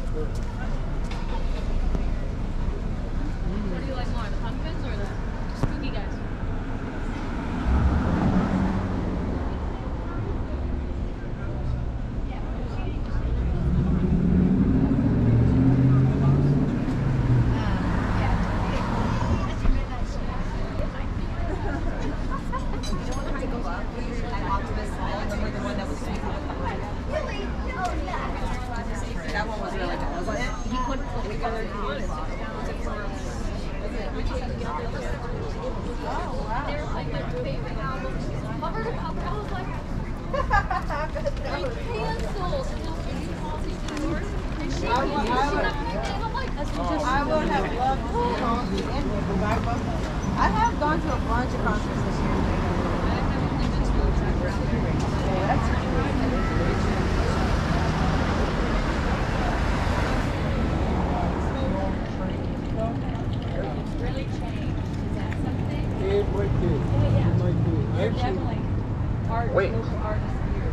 What do you like more, the pumpkins or the spooky guys? That one was really good, wasn't it? He put it together and put it They were like my favorite albums. Cover to cover, I was like, canceled. I would have loved to see concerts anyway, because I have gone to a bunch of concerts this year. Yeah, that's Really changed. Is that something? It might be. Yeah. It might be. You're Actually, definitely local artists here.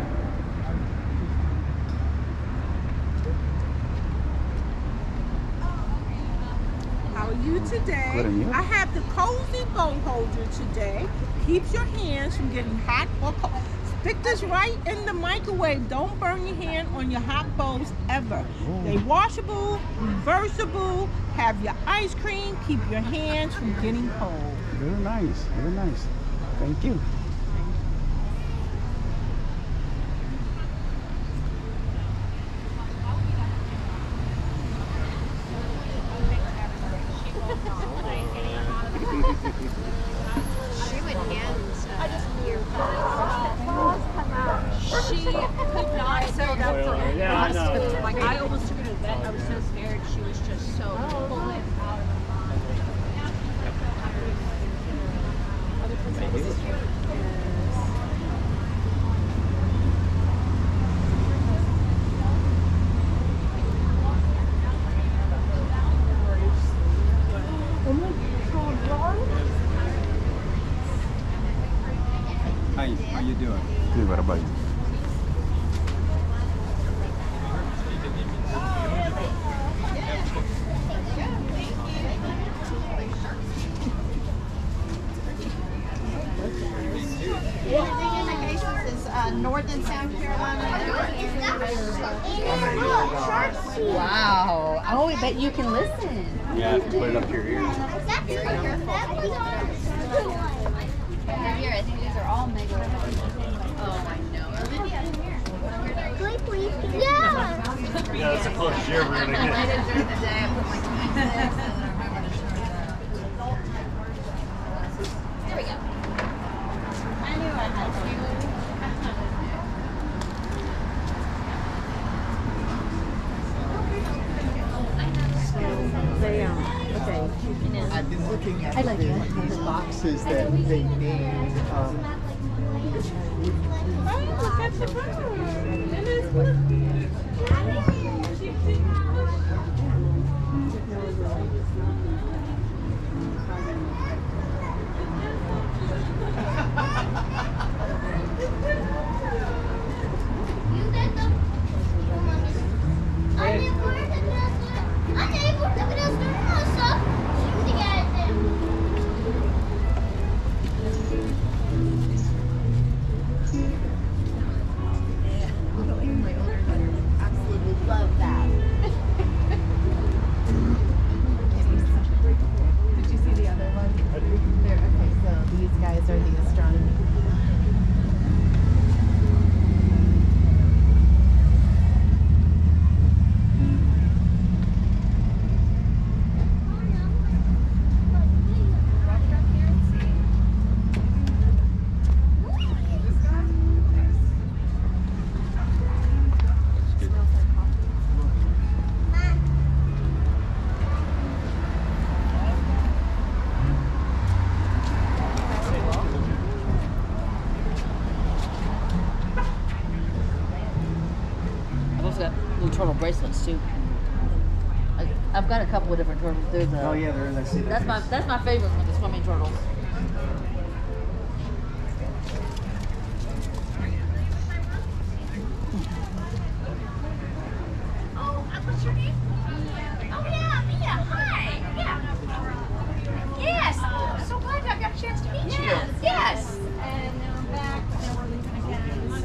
How are you today? Good, and you? I have the cozy bowl holder today. Keeps your hands from getting hot or cold. Stick this right in the microwave. Don't burn your hand on your hot bowls ever. Ooh. They washable, reversible, have your ice cream, keep your hands from getting cold. Very nice. Very nice. Thank you. She would hand She could not hold up for it. Yeah, I know. Like I almost took her to the vet. I was so scared. She was just so pulling out of her How you doing? Good. What about you? Northern South Carolina. Wow. Oh, I bet you can listen. Yeah, put it up to your ears. Here, I think these are all mega. Oh, I know. Yeah, that's the closest year we're gonna get. During the day, I put my keys in, and I remember to turn it up. Here we go. I knew I had to. I've been looking at these boxes that they made. Turtle bracelets too. I've got a couple of different turtles. There's a, Oh yeah, there is. I see that. that's my favorite one, the swimming turtles. What's your name? Oh yeah, Mia. Hi. Yeah. Yes. So glad I got a chance to meet you. Yes. And now I'm back, and we're leaving again. So,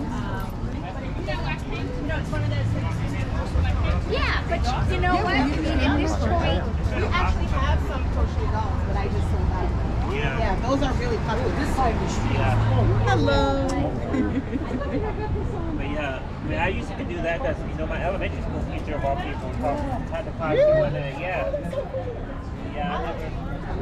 you know, it's one of those things. Yeah, but you know what? I mean, at this point, We actually have some crochet dolls, but I just sold out. Yeah, those are really popular. This side of the street. Hello. But yeah, I mean, I used to do that because, you know, my elementary school teacher of all people had to find one and yeah. Yeah, I never.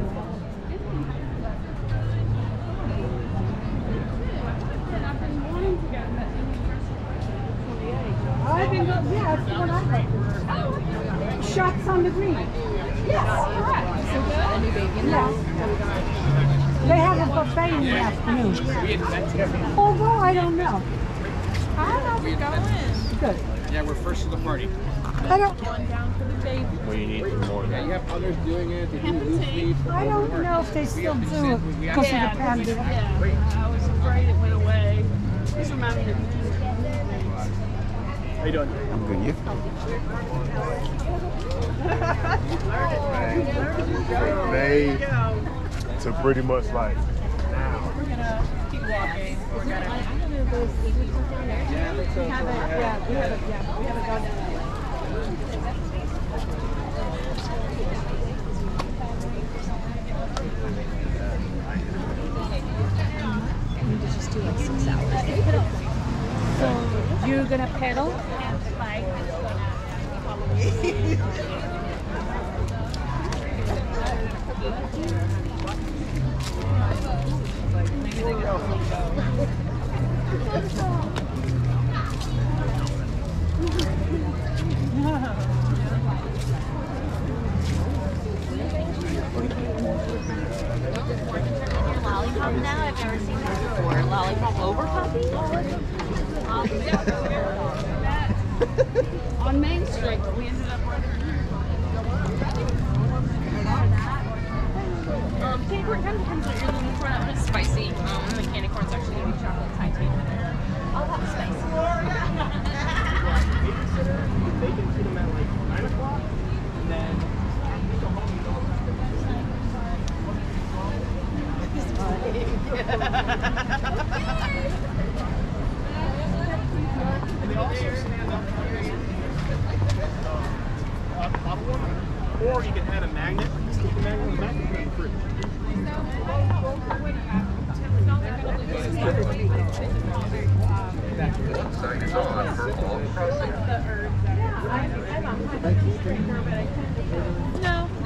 I've been going, yeah, that's the one I like. Shots on the green. Yes, correct. Yeah. They have a buffet in the afternoon. Although I don't know. How's it going? Good. Yeah, we're first to the party. I don't. Well, you need some more. Yeah, you have others doing it. They do loose leaf. I don't know if they still do it because of the pandemic. I was afraid it went away. This reminds me of How you doing? I'm good. You? They to pretty much like now. We're gonna keep walking. We're gonna. Yeah, that's We haven't gone down that way. just do like 6 hours. So you're gonna pedal? Lollipop now? I've never seen this before. Lollipop over puppy? On Main Street, we ended up candy corn kind of depends what you're looking for. That one is spicy. The candy corn's actually going to be chocolate Thai tea. I'll have spicy. They can feed them at like 9 o'clock, and then go home and go and they also stand up bottle warmer, or you can add a magnet. Stick the magnet on the back and put it in the fridge. Sign is on for all crossing. No.